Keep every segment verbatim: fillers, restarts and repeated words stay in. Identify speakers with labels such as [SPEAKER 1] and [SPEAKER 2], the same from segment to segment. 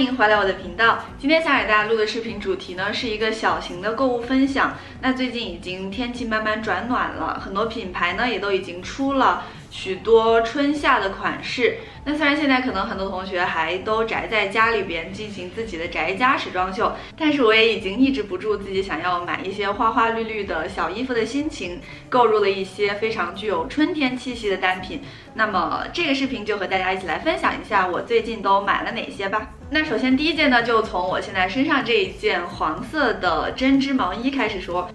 [SPEAKER 1] 迎回来我的频道。今天想给大家录的视频主题呢，是一个小型的购物分享。那最近已经天气慢慢转暖了，很多品牌呢也都已经出了许多春夏的款式。那虽然现在可能很多同学还都宅在家里边进行自己的宅家时装秀，但是我也已经抑制不住自己想要买一些花花绿绿的小衣服的心情，购入了一些非常具有春天气息的单品。那么这个视频就和大家一起来分享一下我最近都买了哪些吧。那首先第一件呢，就从我现在身上这一件黄色的针织毛衣开始说。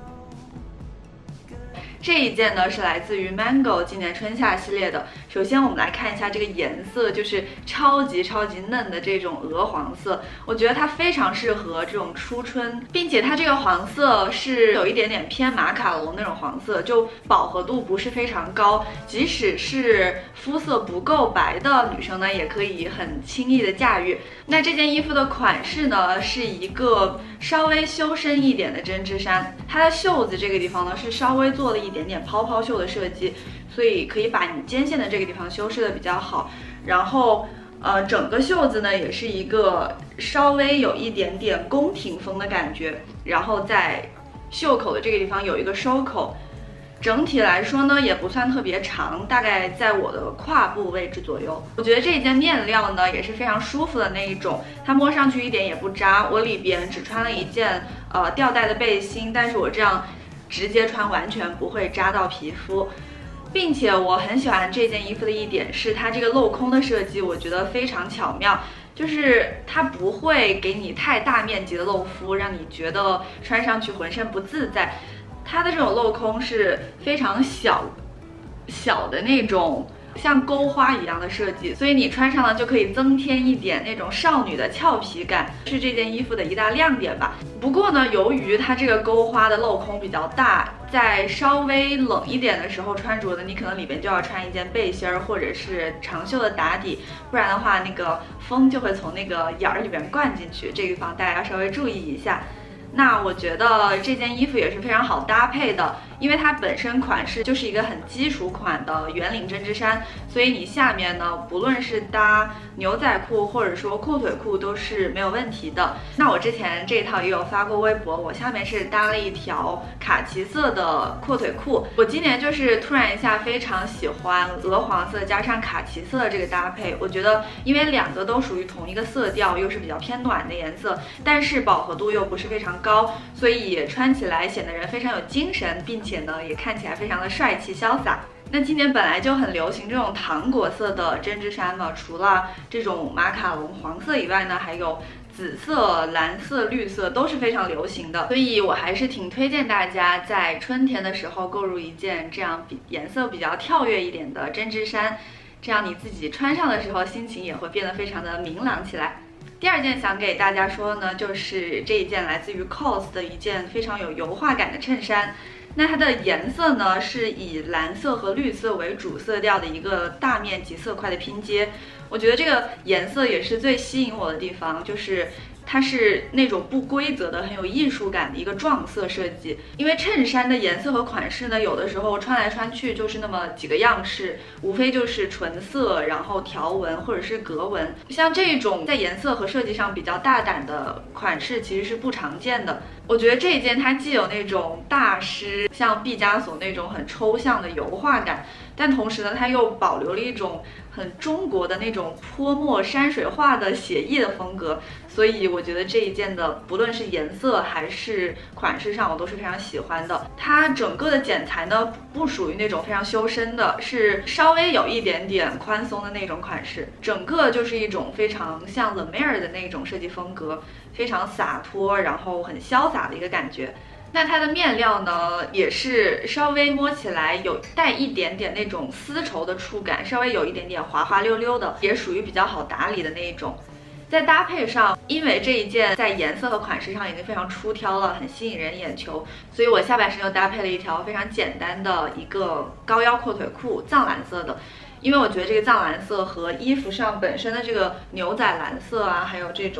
[SPEAKER 1] 这一件呢是来自于 Mango 今年春夏系列的。首先我们来看一下这个颜色，就是超级超级嫩的这种鹅黄色，我觉得它非常适合这种初春，并且它这个黄色是有一点点偏马卡龙那种黄色，就饱和度不是非常高，即使是肤色不够白的女生呢，也可以很轻易的驾驭。那这件衣服的款式呢，是一个稍微修身一点的针织衫，它的袖子这个地方呢是稍微做了一点点泡泡袖的设计，所以可以把你肩线的这个地方修饰的比较好。然后呃，整个袖子呢也是一个稍微有一点点宫廷风的感觉，然后在袖口的这个地方有一个收口。整体来说呢，也不算特别长，大概在我的胯部位置左右。我觉得这一件面料呢也是非常舒服的那一种，它摸上去一点也不扎。我里边只穿了一件呃吊带的背心，但是我这样直接穿完全不会扎到皮肤。并且我很喜欢这件衣服的一点是它这个镂空的设计，我觉得非常巧妙。就是它不会给你太大面积的露肤，让你觉得穿上去浑身不自在。它的这种镂空是非常小小的那种像钩花一样的设计，所以你穿上了就可以增添一点那种少女的俏皮感，是这件衣服的一大亮点吧。不过呢，由于它这个钩花的镂空比较大，在稍微冷一点的时候穿着的，你可能里边就要穿一件背心儿或者是长袖的打底，不然的话那个风就会从那个眼儿里边灌进去，这个地方大家要稍微注意一下。那我觉得这件衣服也是非常好搭配的，因为它本身款式就是一个很基础款的圆领针织衫，所以你下面呢，不论是搭牛仔裤或者说阔腿裤都是没有问题的。那我之前这一套也有发过微博，我下面是搭了一条卡其色的阔腿裤。我今年就是突然一下非常喜欢鹅黄色加上卡其色的这个搭配，我觉得因为两个都属于同一个色调，又是比较偏暖的颜色，但是饱和度又不是非常高，所以穿起来显得人非常有精神，并且呢也看起来非常的帅气潇洒。那今年本来就很流行这种糖果色的针织衫嘛，除了这种马卡龙黄色以外呢，还有紫色、蓝色、绿色都是非常流行的，所以我还是挺推荐大家在春天的时候购入一件这样比颜色比较跳跃一点的针织衫，这样你自己穿上的时候心情也会变得非常的明朗起来。第二件想给大家说呢，就是这一件来自于 C O S 的一件非常有油画感的衬衫。那它的颜色呢是以蓝色和绿色为主色调的一个大面积色块的拼接。我觉得这个颜色也是最吸引我的地方，就是它是那种不规则的很有艺术感的一个撞色设计。因为衬衫的颜色和款式呢，有的时候穿来穿去就是那么几个样式，无非就是纯色，然后条纹或者是格纹。像这种在颜色和设计上比较大胆的款式其实是不常见的。我觉得这一件它既有那种大师像毕加索那种很抽象的油画感，但同时呢它又保留了一种很中国的那种泼墨山水画的写意的风格，所以我觉得这一件的不论是颜色还是款式上我都是非常喜欢的。它整个的剪裁呢不属于那种非常修身的，是稍微有一点点宽松的那种款式，整个就是一种非常像 Le Mer 的那种设计风格，非常洒脱然后很潇洒的一个感觉。那它的面料呢，也是稍微摸起来有带一点点那种丝绸的触感，稍微有一点点滑滑溜溜的，也属于比较好打理的那一种。在搭配上，因为这一件在颜色和款式上已经非常出挑了，很吸引人眼球，所以我下半身又搭配了一条非常简单的一个高腰阔腿裤，藏蓝色的。因为我觉得这个藏蓝色和衣服上本身的这个牛仔蓝色啊，还有这种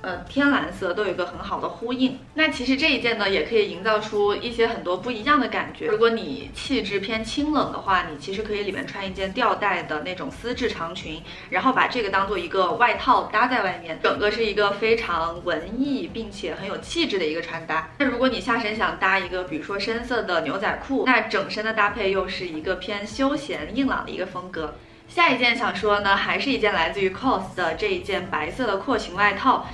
[SPEAKER 1] 呃天蓝色都有一个很好的呼应。那其实这一件呢，也可以营造出一些很多不一样的感觉。如果你气质偏清冷的话，你其实可以里面穿一件吊带的那种丝质长裙，然后把这个当做一个外套搭在外面，整个是一个非常文艺并且很有气质的一个穿搭。那如果你下身想搭一个比如说深色的牛仔裤，那整身的搭配又是一个偏休闲硬朗的一个风格。下一件想说呢，还是一件来自于 C O S 的这一件白色的廓形外套。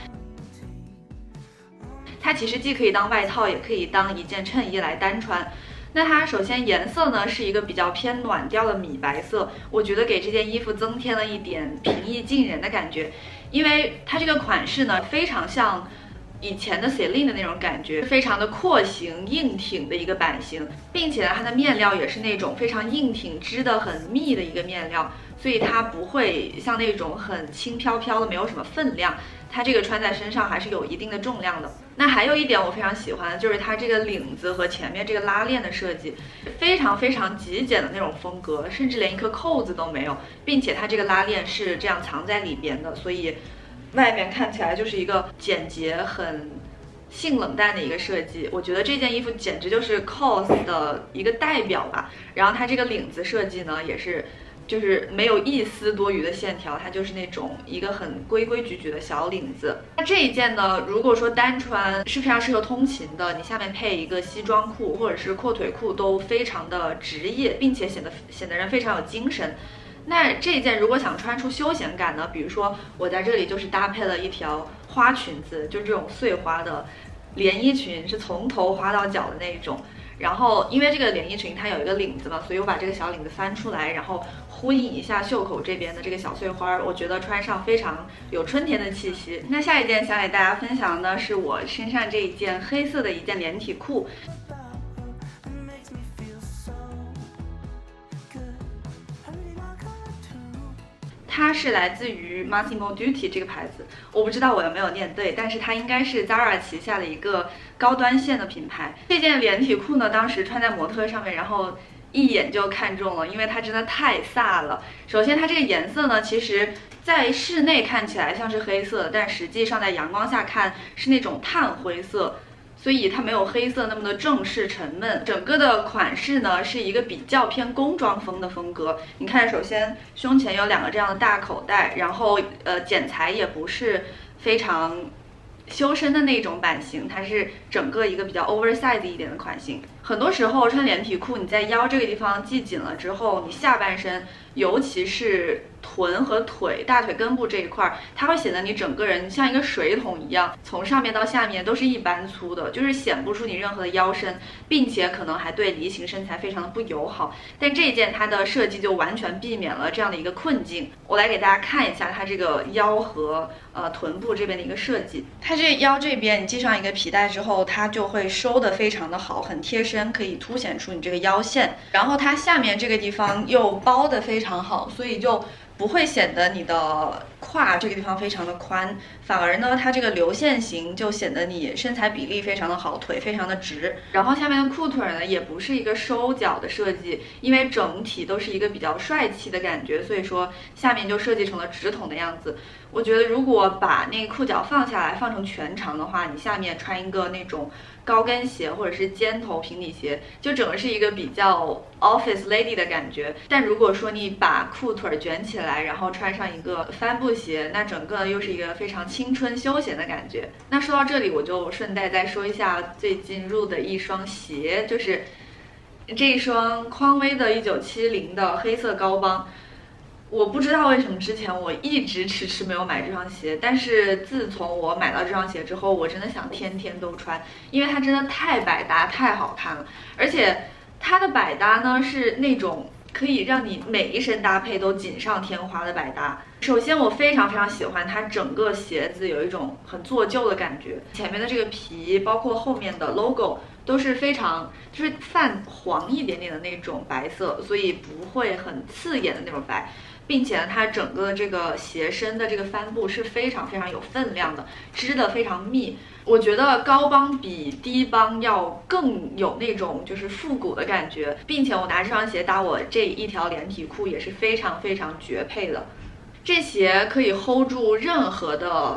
[SPEAKER 1] 它其实既可以当外套，也可以当一件衬衣来单穿。那它首先颜色呢是一个比较偏暖调的米白色，我觉得给这件衣服增添了一点平易近人的感觉，因为它这个款式呢非常像以前的 Celine 的那种感觉，非常的廓形硬挺的一个版型，并且它的面料也是那种非常硬挺织的很密的一个面料，所以它不会像那种很轻飘飘的，没有什么分量。它这个穿在身上还是有一定的重量的。那还有一点我非常喜欢的就是它这个领子和前面这个拉链的设计，非常非常极简的那种风格，甚至连一颗扣子都没有，并且它这个拉链是这样藏在里边的，所以外面看起来就是一个简洁很性冷淡的一个设计。我觉得这件衣服简直就是 C O S 的一个代表吧。然后它这个领子设计呢，也是就是没有一丝多余的线条，它就是那种一个很规规矩矩的小领子。那这一件呢，如果说单穿是非常适合通勤的，你下面配一个西装裤或者是阔腿裤都非常的职业，并且显得显得人非常有精神。那这一件如果想穿出休闲感呢，比如说我在这里就是搭配了一条花裙子，就这种碎花的连衣裙，是从头花到脚的那一种。然后因为这个连衣裙它有一个领子嘛，所以我把这个小领子翻出来，然后呼应一下袖口这边的这个小碎花，我觉得穿上非常有春天的气息。那下一件想给大家分享的是我身上这一件黑色的一件连体裤。它是来自于 Massimo Dutti 这个牌子，我不知道我有没有念对，但是它应该是 Zara 旗下的一个高端线的品牌。这件连体裤呢，当时穿在模特上面，然后一眼就看中了，因为它真的太飒了。首先它这个颜色呢，其实在室内看起来像是黑色，但实际上在阳光下看是那种炭灰色，所以它没有黑色那么的正式沉闷。整个的款式呢是一个比较偏工装风的风格。你看，首先胸前有两个这样的大口袋，然后呃剪裁也不是非常修身的那种版型，它是整个一个比较 oversize 一点的款型。很多时候穿连体裤，你在腰这个地方系紧了之后，你下半身，尤其是臀和腿、大腿根部这一块，它会显得你整个人像一个水桶一样，从上面到下面都是一般粗的，就是显不出你任何的腰身，并且可能还对梨形身材非常的不友好。但这一件它的设计就完全避免了这样的一个困境。我来给大家看一下它这个腰和呃臀部这边的一个设计。它这腰这边你系上一个皮带之后，它就会收得非常的好，很贴身，可以凸显出你这个腰线。然后它下面这个地方又包得非常好，所以就不会显得你的胯这个地方非常的宽，反而呢，它这个流线型就显得你身材比例非常的好，腿非常的直。然后下面的裤腿呢，也不是一个收脚的设计，因为整体都是一个比较帅气的感觉，所以说下面就设计成了直筒的样子。我觉得如果把那个裤脚放下来，放成全长的话，你下面穿一个那种高跟鞋或者是尖头平底鞋，就整个是一个比较 office lady 的感觉。但如果说你把裤腿卷起来，然后穿上一个帆布鞋，那整个又是一个非常青春休闲的感觉。那说到这里，我就顺带再说一下最近入的一双鞋，就是这一双匡威的一九七零的黑色高帮。我不知道为什么之前我一直迟迟没有买这双鞋，但是自从我买到这双鞋之后，我真的想天天都穿，因为它真的太百搭太好看了。而且它的百搭呢是那种可以让你每一身搭配都锦上添花的百搭。首先我非常非常喜欢它整个鞋子有一种很做旧的感觉，前面的这个皮包括后面的 logo 都是非常就是泛黄一点点的那种白色，所以不会很刺眼的那种白。并且呢，它整个这个鞋身的这个帆布是非常非常有分量的，织的非常密。我觉得高帮比低帮要更有那种就是复古的感觉，并且我拿这双鞋搭我这一条连体裤也是非常非常绝配的。这鞋可以 hold 住任何的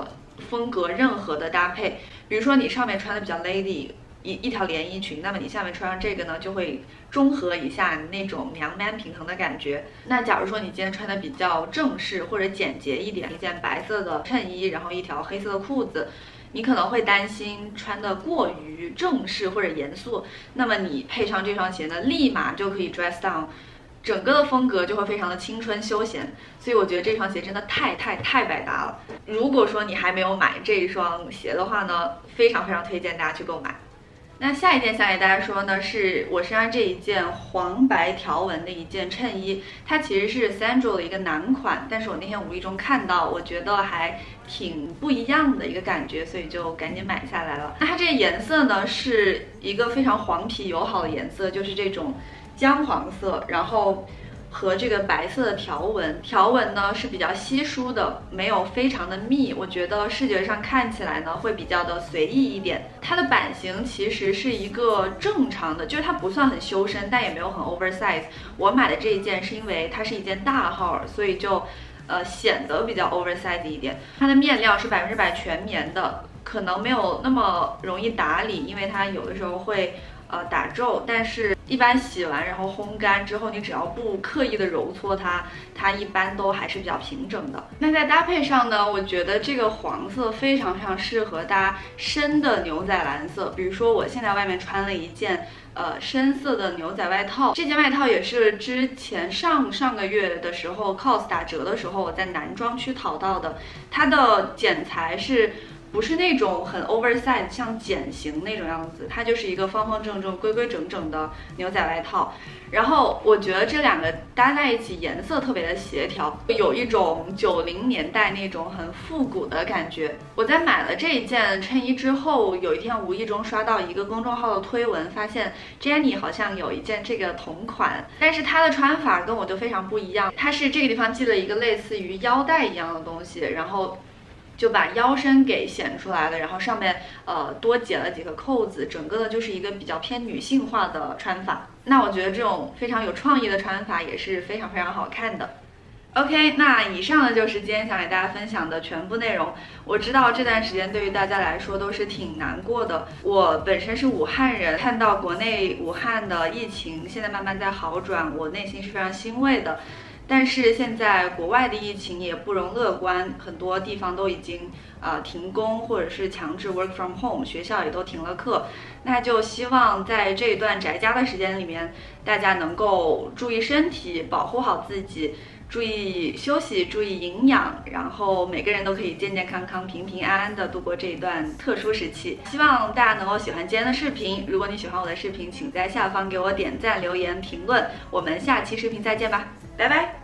[SPEAKER 1] 风格任何的搭配。比如说你上面穿的比较 lady。一一条连衣裙，那么你下面穿上这个呢，就会中和一下你那种娘 man 平衡的感觉。那假如说你今天穿的比较正式或者简洁一点，一件白色的衬衣，然后一条黑色的裤子，你可能会担心穿的过于正式或者严肃，那么你配上这双鞋呢，立马就可以 dress down。整个的风格就会非常的青春休闲，所以我觉得这双鞋真的太太太百搭了。如果说你还没有买这一双鞋的话呢，非常非常推荐大家去购买。那下一件想给大家说呢，是我身上这一件黄白条纹的一件衬衣，它其实是 Sandro 的一个男款，但是我那天无意中看到，我觉得还挺不一样的一个感觉，所以就赶紧买下来了。那它这个颜色呢，是一个非常黄皮友好的颜色，就是这种姜黄色，然后和这个白色的条纹，条纹呢是比较稀疏的，没有非常的密，我觉得视觉上看起来呢会比较的随意一点。它的版型其实是一个正常的，就是它不算很修身，但也没有很 oversize。我买的这一件是因为它是一件大号，所以就呃显得比较 oversize 一点。它的面料是百分之百全棉的，可能没有那么容易打理，因为它有的时候会呃打皱，但是一般洗完然后烘干之后，你只要不刻意的揉搓它，它一般都还是比较平整的。那在搭配上呢，我觉得这个黄色非常非常适合搭深的牛仔蓝色，比如说我现在外面穿了一件呃深色的牛仔外套，这件外套也是之前上上个月的时候 C O S 打折的时候我在男装区淘到的，它的剪裁是不是那种很 oversize 像茧型那种样子，它就是一个方方正正规规整整的牛仔外套。然后我觉得这两个搭在一起颜色特别的协调，有一种九零年代那种很复古的感觉。我在买了这一件衬衣之后，有一天无意中刷到一个公众号的推文，发现 Jenny 好像有一件这个同款，但是她的穿法跟我就非常不一样，她是这个地方系了一个类似于腰带一样的东西，然后就把腰身给显出来了，然后上面呃多解了几个扣子，整个的就是一个比较偏女性化的穿法。那我觉得这种非常有创意的穿法也是非常非常好看的。OK， 那以上呢就是今天想给大家分享的全部内容。我知道这段时间对于大家来说都是挺难过的。我本身是武汉人，看到国内武汉的疫情现在慢慢在好转，我内心是非常欣慰的。但是现在国外的疫情也不容乐观，很多地方都已经呃停工，或者是强制 work from home， 学校也都停了课。那就希望在这一段宅家的时间里面，大家能够注意身体，保护好自己，注意休息，注意营养，然后每个人都可以健健康康、平平安安的度过这一段特殊时期。希望大家能够喜欢今天的视频。如果你喜欢我的视频，请在下方给我点赞、留言、评论。我们下期视频再见吧，拜拜。